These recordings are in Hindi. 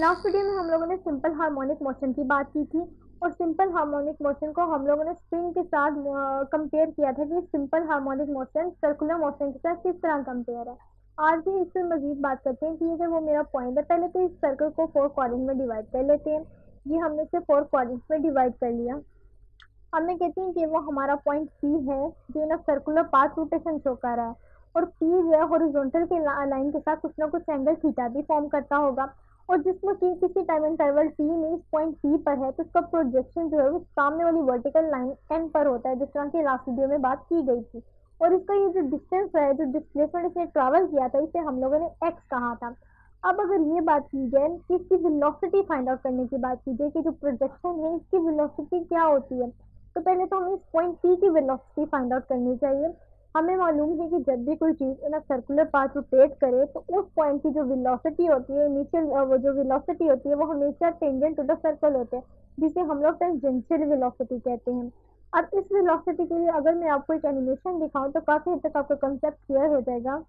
लास्ट वीडियो में हम लोगों ने सिंपल हार्मोनिक मोशन की बात की थी और सिंपल हार्मोनिक मोशन को हम लोगों ने स्प्रिंग के साथ कंपेयर किया था कि simple harmonic motion circular motion के साथ किस तरह कंपेयर है। आज भी इससे मजीद बात करते हैं कि ये जो वो मेरा पॉइंट है, पहले तो इस सर्कल को 4 क्वाड्रेंट में डिवाइड कर लेते हैं। ये हमने इसे 4 क्वाड्रेंट में डिवाइड कर लिया। अब मैं कहती हूँ कि वो हमारा पॉइंट P है जो ना सर्कुलर पाथ रोटेशन शो कर रहा है और P जो है हॉरिजॉन्टल के लाइन के साथ कुछ ना कुछ एंगल थीटा भी फॉर्म करता होगा और जिसमें कि किसी टाइम इंटरवल T में इस पॉइंट P पर है तो इसका प्रोजेक्शन जो है वो सामने वाली वर्टिकल लाइन N पर होता है, जिस तरह की लास्ट वीडियो में बात की गई थी। और इसका ये जो डिस्टेंस है, जो डिस्प्लेसमेंट इसने ट्रैवल किया था, इसे हम लोगों ने x कहा था। अब अगर ये बात की जाए कि इसकी वेलोसिटी फाइंड आउट करने की बात की जाए कि जो प्रोजेक्शन है इसकी वेलोसिटी क्या होती है, तो पहले तो हमें इस पॉइंट P की वेलोसिटी फाइंड आउट करनी चाहिए। हमें मालूम है कि जब भी कोई चीज ना सर्कुलर पाथ रोटेट करे तो उस पॉइंट की जो वेलोसिटी होती है, इनिशियल वो जो वेलोसिटी होती है वो हमेशा टेंजेंट टू द सर्कल होते हैं, जिसे हम लोग टेंजेंशियल वेलोसिटी कहते हैं। अब इस वेलोसिटी के लिए अगर मैं आपको एक एनिमेशन दिखाऊं तो काफी हद तक आपका कंसेप्ट क्लियर हो जाएगा।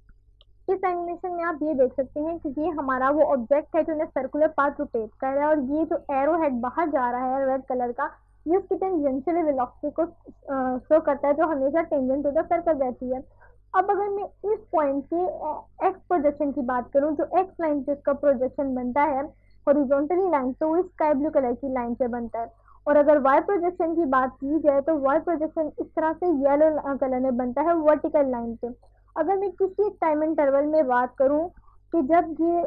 इस एनिमेशन में आप ये देख सकते हैं कि ये हमारा वो ऑब्जेक्ट है जो ने सर्कुलर पाथ रोटेट कर रहा है और ये जो एरो हेड बाहर जा रहा है रेड कलर का, ये उसकी टेंजेंशियल वेलोसिटी को शो करता है जो हमेशा टेंजेंट टू द सर्कल रहती है। अब अगर मैं इस पॉइंट के एक्स प्रोजेक्शन की बात करूं, जो एक्स लाइन जिसका प्रोजेक्शन बनता है हॉरिजॉन्टली लाइन, तो वो स्काई ब्लू कलर की लाइन से बनता है। और अगर वाई प्रोजेक्शन की बात की जाए तो वाई प्रोजेक्शन इस तरह से येलो कलर में बनता है वर्टिकल लाइन पे। अगर मैं किसी टाइम इंटरवल में बात करूं कि जब ये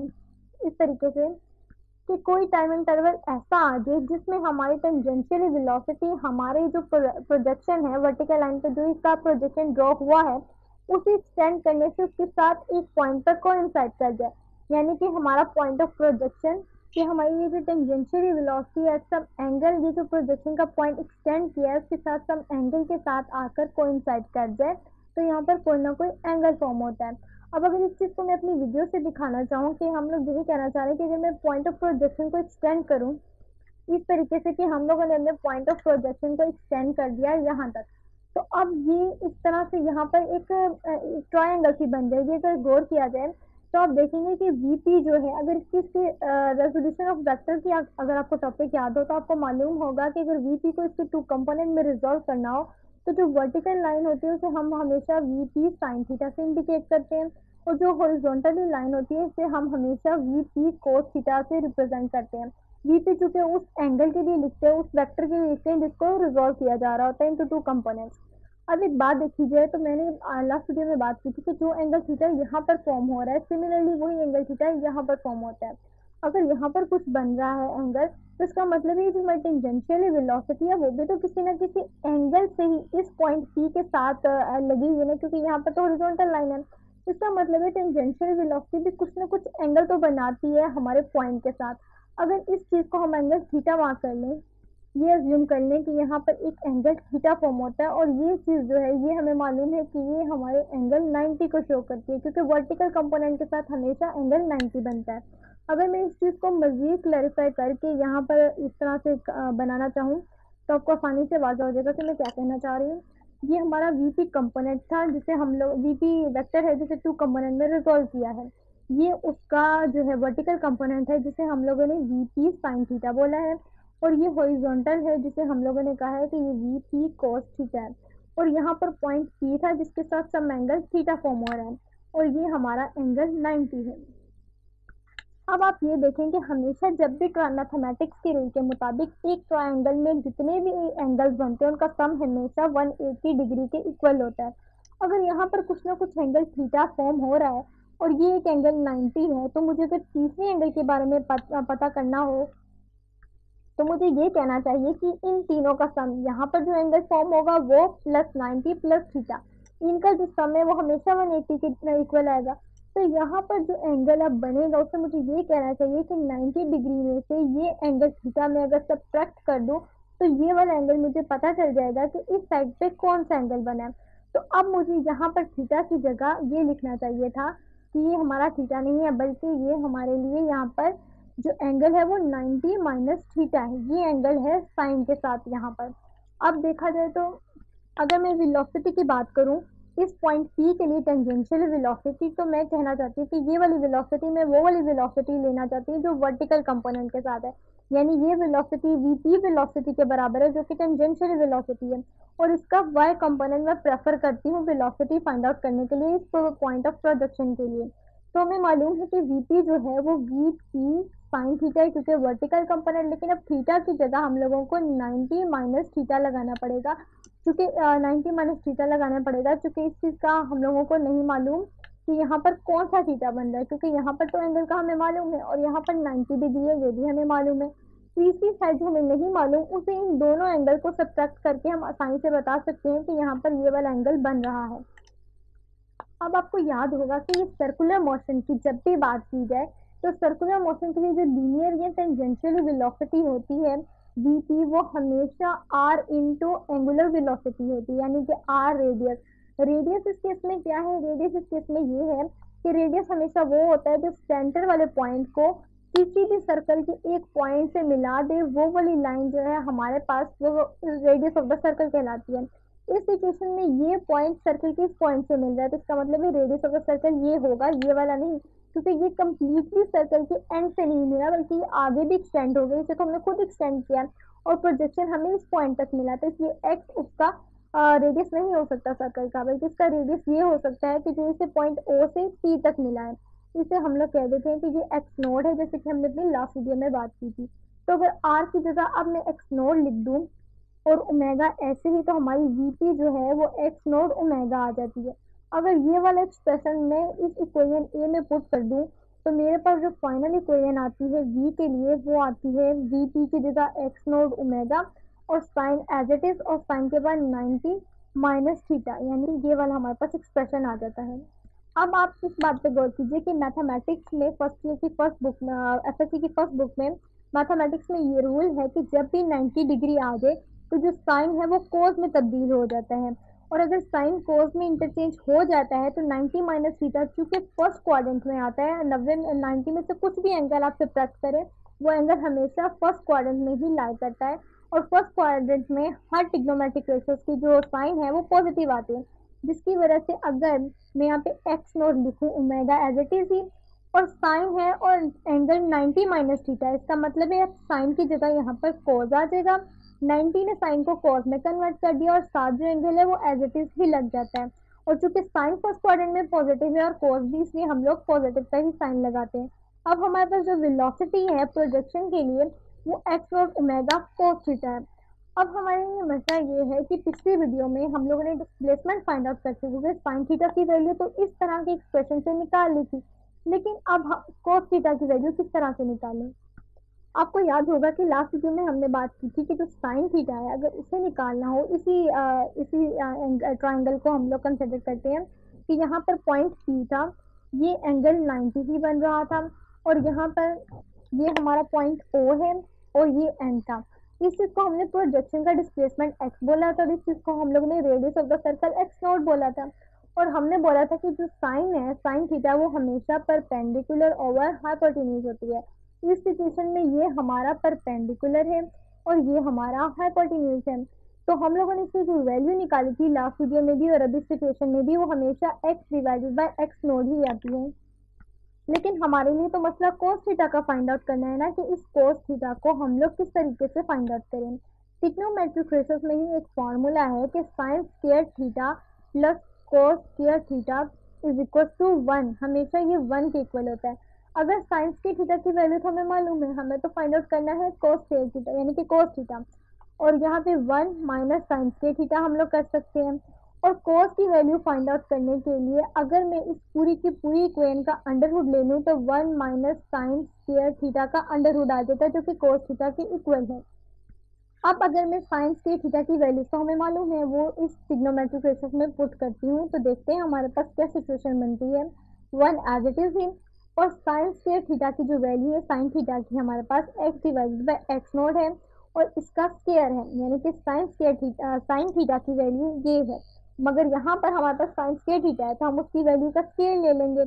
इस तरीके से कि कोई टाइम इंटरवल ऐसा आ जाए जिसमें हमारी टेंजेंशियल वेलोसिटी हमारे जो प्रोजेक्शन है वर्टिकल लाइन पे जो इसका प्रोजेक्शन ड्रॉ हुआ है उसे एक्सटेंड करने से उसके साथ एक पॉइंट पर कोइंसाइड कर जाए, यानी कि हमारा पॉइंट ऑफ प्रोजेक्शन कि हमारी ये जो टेंजेंशियल वेलोसिटी है सब एंगल ये जो प्रोजेक्शन का पॉइंट एक्सटेंड किया है उसके साथ सब एंगल के साथ आकर कोइंसाइड कर जाए, तो यहाँ पर कोई ना कोई एंगल फॉर्म होता है। अब अगर इस चीज को मैं अपनी वीडियो से दिखाना चाहूँ कि हम लोग यही कहना चाह रहे हैं कि अगर मैं पॉइंट ऑफ प्रोजेक्शन को एक्सटेंड करूँ इस तरीके से कि हम लोगों ने अपने पॉइंट ऑफ प्रोजेक्शन को एक्सटेंड कर दिया यहाँ तक, तो अब ये इस तरह से यहाँ पर एक ट्रायंगल सी बन जाएगी। अगर गौर किया जाए तो आप देखेंगे कि VP जो है, अगर इसकी रेजोल्यूशन ऑफ वेक्टर की अगर आपको टॉपिक याद हो तो आपको मालूम होगा कि अगर VP को इसके 2 कंपोनेंट में रिजॉल्व करना हो तो जो वर्टिकल लाइन होती है उसे हम हमेशा VP sin थीटा से इंडिकेट करते हैं और जो हॉरिजॉन्टली लाइन होती है इसे हम हमेशा VP cos थीटा से रिप्रेजेंट करते हैं। VP चूंकि उस एंगल के लिए लिखते हैं, उस वेक्टर के लिए लिखते हैं जिसको रिजॉल्व किया जा रहा होता है इनटू 2 कंपोनेंट्स। अब एक बात देखी जाए तो मैंने लास्ट वीडियो में बात की थी कि जो एंगल थीटा यहाँ पर फॉर्म हो रहा है सिमिलरली वही एंगल थीटा यहाँ पर फॉर्म होता है। अगर यहाँ पर कुछ बन रहा है एंगल तो इसका मतलब है जो हमारी टेंजेंशियल वेलोसिटी है वो भी तो किसी ना किसी एंगल से ही इस पॉइंट P के साथ लगी हुई है, क्योंकि यहाँ पर तो हॉरिजॉन्टल लाइन है। इसका मतलब है टेंजेंशियल वेलोसिटी भी कुछ ना कुछ एंगल तो बनाती है हमारे पॉइंट के साथ। अगर इस चीज को हम एंगल थीटा मार्क कर लें, ये अज्यूम कर लें कि यहाँ पर एक एंगल थीटा फॉर्म होता है और ये चीज जो है ये हमें मालूम है कि ये हमारे एंगल 90 को शो करती है, क्योंकि वर्टिकल कंपोनेंट के साथ हमेशा एंगल 90 बनता है। अगर मैं इस चीज को मजीद क्लैरिफाई करके यहाँ पर इस तरह से बनाना चाहूँ तो आपको आसानी से वाज़ा हो जाएगा कि मैं क्या कहना चाह रही हूँ। ये हमारा VP कंपोनेंट था जिसे हम लोग VP वेक्टर है जिसे 2 कंपोनेंट में रिजॉल्व किया है। ये उसका जो है वर्टिकल कंपोनेंट है जिसे हम लोगों ने VP sin थीटा बोला है और ये हॉरिजॉन्टल है जिसे हम लोगों ने कहा है कि ये VP cos थीटा है। और यहाँ पर पॉइंट P था जिसके साथ सब एंगल थीटा फॉर्म हो रहा है और ये हमारा एंगल 90 है। अब आप ये देखें कि हमेशा जब भी मैथमेटिक्स के रूल के मुताबिक एक ट्रायंगल में जितने भी एंगल्स बनते हैं उनका सम हमेशा 180 डिग्री के इक्वल होता है। अगर यहाँ पर कुछ ना कुछ एंगल थीटा फॉर्म हो रहा है और ये एक एंगल 90 है, तो मुझे अगर तीसरे एंगल के बारे में पता करना हो तो मुझे ये कहना चाहिए कि इन तीनों का सम, यहाँ पर जो एंगल फॉर्म होगा वो +90 प्लस थीटा, इनका जो सम है वो हमेशा 180 के इक्वल आएगा। तो यहाँ पर जो एंगल अब बनेगा उससे मुझे ये कहना चाहिए कि 90 डिग्री में से ये एंगल थीटा में अगर सब्ट्रैक्ट कर दूं तो ये वाला एंगल मुझे पता चल जाएगा कि इस साइड पे कौन सा एंगल बना है। तो अब मुझे यहाँ पर थीटा की जगह ये लिखना चाहिए था कि ये हमारा थीटा नहीं है बल्कि ये हमारे लिए यहाँ पर जो एंगल है वो 90 माइनस थीटा है, ये एंगल है साइन के साथ यहाँ पर। अब देखा जाए तो अगर मैं वेलोसिटी की बात करूं इस पॉइंट P के लिए टेंजेंशियल वेलोसिटी, तो मैं कहना चाहती हूँ कि ये वाली वेलोसिटी मैं वो वाली वेलोसिटी लेना चाहती हूँ जो वर्टिकल कंपोनेंट के साथ है, यानी ये वेलोसिटी VP वेलोसिटी के बराबर है जो कि टेंजेंशियल वेलोसिटी है, और इसका y कंपोनेंट मैं प्रेफर करती हूँ वेलोसिटी फाइंड आउट करने के लिए इस पॉइंट ऑफ प्रोजेक्शन के लिए। तो हमें मालूम है कि VP जो है वो VP साइन थीटा है क्योंकि वर्टिकल कंपोनेंट, लेकिन अब थीटा की जगह हम लोगों को 90 माइनस थीटा लगाना पड़ेगा, क्योंकि 90 माइनस थीटा लगाना पड़ेगा क्योंकि इस चीज़ का हम लोगों को नहीं मालूम कि यहाँ पर कौन सा थीटा बन रहा है, क्योंकि यहाँ पर तो एंगल का हमें मालूम है और यहाँ पर 90 डिग्री है, ये भी हमें मालूम है। तीसरी साइड जो हमें नहीं मालूम उसे इन दोनों एंगल को सब्ट्रैक्ट करके हम आसानी से बता सकते हैं कि यहाँ पर ये वाला एंगल बन रहा है। अब आपको याद होगा कि ये सर्कुलर मोशन की जब भी बात की जाए तो सर्कुलर मोशन के लिए जो लीनियर या टेंजेंशियल वेलोसिटी होती है VP, वो हमेशा r इंटू एंगुलर वेलोसिटी होती है, यानी कि r रेडियस। रेडियस इस केस में क्या है, रेडियस इस केस में ये है कि रेडियस हमेशा वो होता है जो सेंटर वाले पॉइंट को किसी भी सर्कल के एक पॉइंट से मिला दे, वो वाली लाइन जो है हमारे पास वो रेडियस ऑफ द सर्कल कहलाती है। इस सिचुएशन में ये पॉइंट सर्कल के इस पॉइंट से मिल रहा है, तो इसका मतलब है रेडियस ऑफ द सर्कल ये होगा, ये वाला नहीं, क्योंकि ये कंप्लीटली सर्कल के एंड से नहीं मिला बल्कि ये आगे भी एक्सटेंड हो गई, इसे तो हमने खुद एक्सटेंड किया और प्रोजेक्शन हमें इस पॉइंट तक मिला, तो इसलिए एक्स उसका रेडियस नहीं हो सकता सर्कल का, बल्कि इसका रेडियस ये हो सकता है कि जो इसे पॉइंट O से P तक मिला है, इसे हम लोग कह देते हैं कि ये एक्स नोड है, जैसे कि हमने अपनी लास्ट वीडियो में बात की थी। तो अगर r की जगह अब मैं एक्स नोड लिख दूँ और ओमेगा ऐसे ही, तो हमारी VP जो है वो एक्स नोड ओमेगा आ जाती है। अगर ये वाला एक्सप्रेशन मैं इस इक्वेशन A में पुट कर दूं तो मेरे पास जो फाइनल इक्वेशन आती है V के लिए वो आती है VP की जगह एक्स नोड ओमेगा और साइन एज इट इज, और साइन के बाद 90 माइनस थीटा, यानी ये वाला हमारे पास एक्सप्रेशन आ जाता है। अब आप इस बात पे गौर कीजिए कि मैथमेटिक्स में फर्स्ट ईयर की फर्स्ट बुक में FSC की फर्स्ट बुक में मैथमेटिक्स में ये रूल है कि जब भी 90 डिग्री आ जाए तो जो साइन है वो कोस में तब्दील हो जाता है, और अगर साइन कोस में इंटरचेंज हो जाता है तो 90 माइनस थीटा चूंकि फर्स्ट क्वाड्रेंट में आता है, 90 में से कुछ भी एंगल आप सब्ट्रैक्ट करें वो एंगल हमेशा फर्स्ट क्वाड्रेंट में ही लाई करता है, और फर्स्ट क्वाड्रेंट में हर ट्रिग्नोमेट्रिक रेशियोज की जो साइन है वो पॉजिटिव आती है, जिसकी वजह से अगर मैं यहाँ पे एक्स नोट लिखूँ ओमेगा एज इट इज ही, और साइन है और एंगल 90 माइनस थीटा, इसका मतलब है साइन की जगह यहाँ पर कोस आ जाएगा, 90 ने साइन को कॉस में कन्वर्ट कर दिया और साथ जो एंगल है वो एज इट इज ही लग जाता है, और चूंकि साइन फर्स्ट क्वाड्रेंट में पॉजिटिव है और कॉस भी, इसलिए हम लोग पॉजिटिव का ही साइन लगाते हैं। अब हमारे पास जो वेलोसिटी है प्रोजेक्शन के लिए वो x naught omega cos theta है। अब हमारे लिए मसला ये है कि पिछली वीडियो में हम लोगों ने डिस्प्लेसमेंट फाइंड आउट करते हुए साइन थीटा की वैल्यू तो इस तरह के एक्सप्रेशन से निकाल ली थी, लेकिन अब हम कोस थीटा की वैल्यू किस तरह से निकालें। आपको याद होगा कि लास्ट वीडियो में हमने बात की थी कि जो साइन थीटा है अगर उसे निकालना हो, इसी ट्राइंगल को हम लोग कंसिडर करते हैं कि यहाँ पर पॉइंट P था, ये एंगल 90 ही बन रहा था, और यहाँ पर ये हमारा पॉइंट O है और ये N था। इस चीज़ को हमने प्रोजेक्शन का डिस्प्लेसमेंट x बोला था और इस चीज़ को हम लोग ने radius of the circle x naught बोला था, और हमने बोला था कि जो साइन है साइन थीटा वो हमेशा परपेंडिकुलर ओवर हाइपोटेन्यूज होती है। इस सिचुएशन में ये हमारा परपेंडिकुलर है और ये हमारा हाइपोटेन्यूज है, तो हम लोगों ने इसकी जो वैल्यू निकाली थी लास्ट वीडियो में भी और अभी सिचुएशन में भी वो हमेशा x divided by x naught ही आती है। लेकिन हमारे लिए तो मसला कोस थीटा का फाइंड आउट करना है ना, कि इस कोस थीटा को हम लोग किस तरीके से फाइंड आउट करें। ट्रिग्नोमेट्रिक रेशियोज में ही एक फॉर्मूला है कि sine square theta plus cos square theta is equal to 1, हमेशा ये 1 के इक्वल होता है। अगर साइन स्क्वायर थीटा की वैल्यू तो हमें मालूम है, हमें तो फाइंड आउट करना है कोस स्क्वायर थीटा यानी कि कोस थीटा, और यहाँ पे 1 माइनस साइन स्क्वायर थीटा हम लोग कर सकते हैं। और कोस की वैल्यू फाइंड आउट करने के लिए अगर मैं इस पूरी की पूरी इक्वेशन का अंडरवुड ले लूँ तो 1 माइनस साइन स्क्वायर थीटा का अंडरवुड आ जाता है जो कि कोस थीटा के इक्वल है। अब अगर मैं साइन स्क्वायर थीटा की वैल्यू तो हमें मालूम है वो इस ट्रिग्नोमेट्रिक रेशियोज में पुट करती हूँ, तो देखते हैं हमारे पास क्या सिचुएशन बनती है। 1 एज इट इज ही, और साइन स्क्वायर थीटा की जो वैल्यू है साइन थीटा की हमारे पास x divided by x naught है और इसका स्क्वायर है, यानी कि साइन थीटा की वैल्यू ये है, मगर यहाँ पर हमारे पास साइन स्क्वायर थीटा है तो हम उसकी वैल्यू का स्क्वायर ले लेंगे।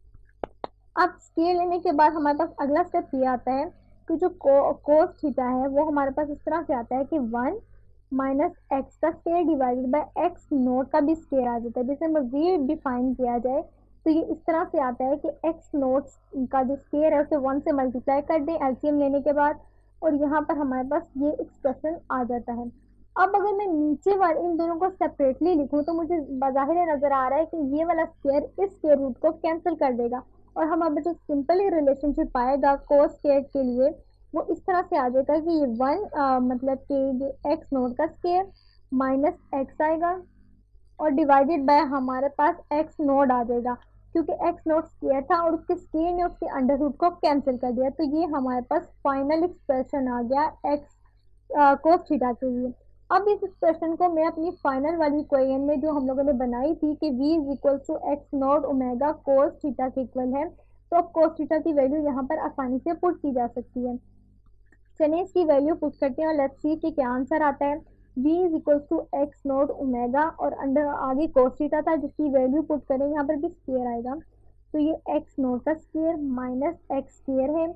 अब स्क्वायर लेने के बाद हमारे पास अगला स्टेप ये आता है कि जो कोस थीटा है वो हमारे पास इस तरह से आता है कि 1 माइनस एक्स का square divided by x naught का भी स्केयर आ जाता है। जैसे मजीद डिफाइन किया जाए तो ये इस तरह से आता है कि एक्स नोट का जो स्केयर है उसे 1 से मल्टीप्लाई कर दें एलसीएम लेने के बाद, और यहाँ पर हमारे पास ये एक्सप्रेशन आ जाता है। अब अगर मैं नीचे वाले इन दोनों को सेपरेटली लिखूं तो मुझे बाहिर नजर आ रहा है कि ये वाला स्केयर इस स्केयर रूट को कैंसिल कर देगा, और हमारे जो सिंपल रिलेशनशिप आएगा कोस स्केयर के लिए वो इस तरह से आ जाएगा कि ये मतलब कि ये एक्स नोट का स्केयर माइनस एक्स आएगा और डिवाइडेड बाय हमारे पास एक्स नोट आ जाएगा, क्योंकि एक्स नोट स्केयर था और उसके स्केयर ने उसके अंडर रूट को कैंसिल कर दिया। तो ये हमारे पास फाइनल एक्सप्रेशन आ गया एक्स कोस थीटा के लिए। अब इस एक्सप्रेशन को मैं अपनी फाइनल वाली इक्वेशन में जो हम लोगों ने बनाई थी कि v is equal to x naught omega cos theta के इक्वल है, तो अब कोस थीटा की वैल्यू यहाँ पर आसानी से पुट की जा सकती है। चलिए इसकी वैल्यू पुट करते हैं और लेट्स सी कि क्या आंसर आता है। v is equal to x naught omega और अंडर आगे कोस थीटा था जिसकी वैल्यू पुट करें, यहाँ पर भी स्क्वायर आएगा, तो ये एक्स नोट का स्क्वायर माइनस एक्स स्क्वायर है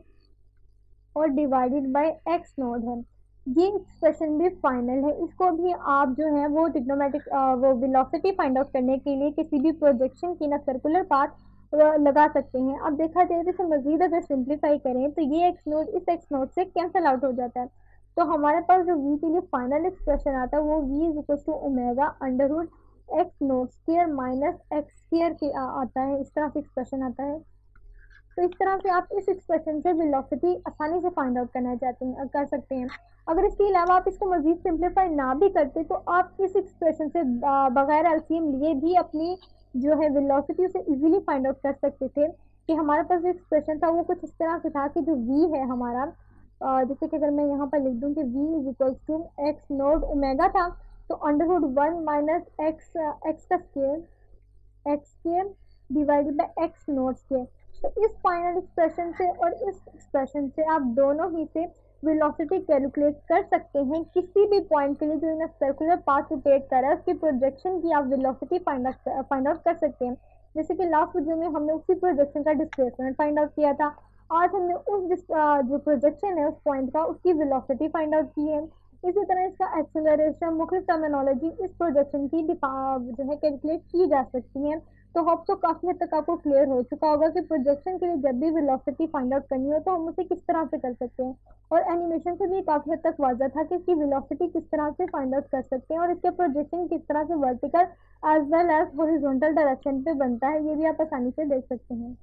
और डिवाइडेड बाय एक्स नोट है। ये एक्सप्रेशन भी फाइनल है। इसको भी आप जो है वो ट्रिग्नोमेट्रिक वो वेलोसिटी फाइंड आउट करने के लिए किसी भी प्रोजेक्शन की ना सर्कुलर पाथ लगा सकते हैं। अब देखा जाए तो इसे मजीद अगर सिंप्लीफाई करें तो ये एक्स नोट इस एक्स नोट से कैंसिल आउट हो जाता है, तो हमारे पास जो v के लिए फाइनल एक्सप्रेशन आता है वो v is equal to omega under root x naught square minus x square के आता है। इस तरह से एक्सप्रेशन आता है। तो इस तरह से आप इस एक्सप्रेशन से वेलोसिटी आसानी से फाइंड आउट करना चाहते हैं कर सकते हैं। अगर इसके अलावा आप इसको मजीद सिंप्लीफाई ना भी करते तो आप इस एक्सप्रेशन से बगैर एलसीएम लिए भी अपनी जो है वेलोसिटी उसे इजीली फाइंड आउट कर सकते थे। कि हमारे पास जो एक्सप्रेशन था वो कुछ इस तरह से था कि जो v है हमारा, जैसे कि अगर मैं यहाँ पर लिख दूँ कि v is equal to x naught omega था, तो under root 1 minus x x का square x square divided by x naught square. तो इस फाइनल एक्सप्रेशन से और इस एक्सप्रेशन से आप दोनों ही से वेलोसिटी कैलकुलेट कर सकते हैं किसी भी पॉइंट के लिए जो इन सर्कुलर पाथ रोटेट कर रहा है उसकी प्रोजेक्शन की आप वेलोसिटी फाइंड आउट कर सकते हैं। जैसे कि लास्ट वीडियो में हमने उसी प्रोजेक्शन का डिस्प्लेसमेंट फाइंड आउट किया था, आज हमने उस जो प्रोजेक्शन है उस पॉइंट का उसकी वेलोसिटी फाइंड आउट की है। इसी तरह इसका एक्सेलरेशन मुख्तलिफ टर्मिनोलॉजी इस प्रोजेक्शन की जो है कैलकुलेट की जा सकती है। तो होप तो काफी हद तक आपको क्लियर हो चुका होगा कि प्रोजेक्शन के लिए जब भी वेलोसिटी फाइंड आउट करनी हो तो हम उसे किस तरह से कर सकते हैं, और एनिमेशन से भी काफी हद तक वाज़ा था कि इसकी वेलोसिटी किस तरह से फाइंड आउट कर सकते हैं और इसके प्रोजेक्शन किस तरह से vertical as well as horizontal direction पे बनता है, ये भी आप आसानी से देख सकते हैं।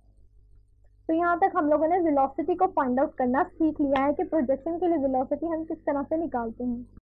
तो यहाँ तक हम लोगों ने वेलोसिटी को फाइंड आउट करना सीख लिया है कि प्रोजेक्शन के लिए वेलोसिटी हम किस तरह से निकालते हैं।